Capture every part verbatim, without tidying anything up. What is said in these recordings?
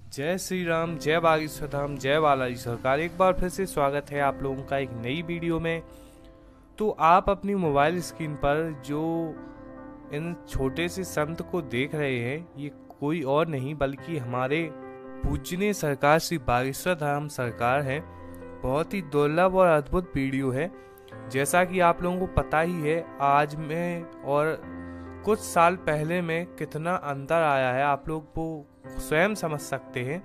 जय श्री राम, जय बागेश्वर धाम, जय बालाजी सरकार। एक बार फिर से स्वागत है आप लोगों का एक नई वीडियो में। तो आप अपनी मोबाइल स्क्रीन पर जो इन छोटे से संत को देख रहे हैं, ये कोई और नहीं बल्कि हमारे पूजनीय सरकार श्री बागेश्वर धाम सरकार है। बहुत ही दुर्लभ और अद्भुत वीडियो है। जैसा कि आप लोगों को पता ही है, आज में और कुछ साल पहले में कितना अंतर आया है, आप लोग वो स्वयं समझ सकते हैं।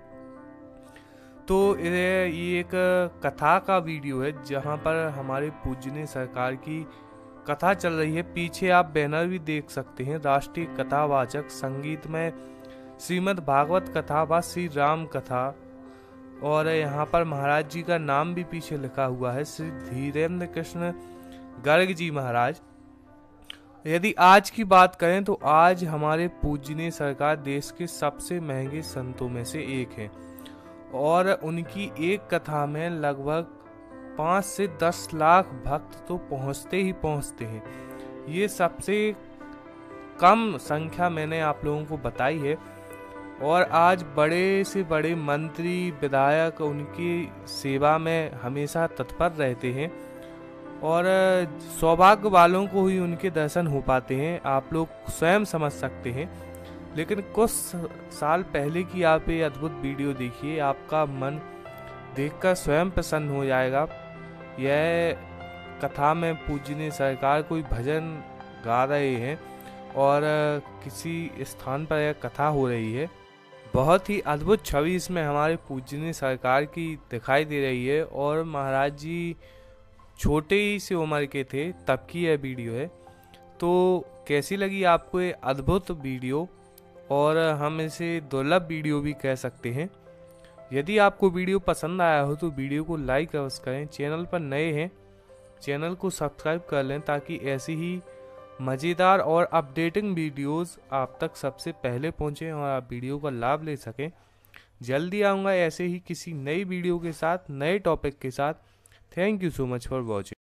तो ये एक कथा का वीडियो है जहां पर हमारे पूजनीय सरकार की कथा चल रही है। पीछे आप बैनर भी देख सकते हैं, राष्ट्रीय कथावाचक संगीतमय श्रीमद् भागवत कथा व श्री राम कथा। और यहाँ पर महाराज जी का नाम भी पीछे लिखा हुआ है, श्री धीरेन्द्र कृष्ण गर्ग जी महाराज। यदि आज की बात करें तो आज हमारे पूजनीय सरकार देश के सबसे महंगे संतों में से एक है और उनकी एक कथा में लगभग पाँच से दस लाख भक्त तो पहुंचते ही पहुंचते हैं। ये सबसे कम संख्या मैंने आप लोगों को बताई है। और आज बड़े से बड़े मंत्री विधायक उनकी सेवा में हमेशा तत्पर रहते हैं और सौभाग्य वालों को ही उनके दर्शन हो पाते हैं, आप लोग स्वयं समझ सकते हैं। लेकिन कुछ साल पहले की आप ये अद्भुत वीडियो देखिए, आपका मन देखकर स्वयं प्रसन्न हो जाएगा। यह कथा में पूजनीय सरकार कोई भजन गा रहे हैं और किसी स्थान पर यह कथा हो रही है। बहुत ही अद्भुत छवि इसमें हमारे पूजनीय सरकार की दिखाई दे रही है और महाराज जी छोटे ही से उम्र के थे तब की यह वीडियो है। तो कैसी लगी आपको ये अद्भुत वीडियो, और हम इसे दुर्लभ वीडियो भी कह सकते हैं। यदि आपको वीडियो पसंद आया हो तो वीडियो को लाइक अवश्य करें। चैनल पर नए हैं, चैनल को सब्सक्राइब कर लें ताकि ऐसी ही मज़ेदार और अपडेटिंग वीडियोस आप तक सबसे पहले पहुंचें और आप वीडियो का लाभ ले सकें। जल्दी आऊँगा ऐसे ही किसी नई वीडियो के साथ, नए टॉपिक के साथ। Thank you so much for watching.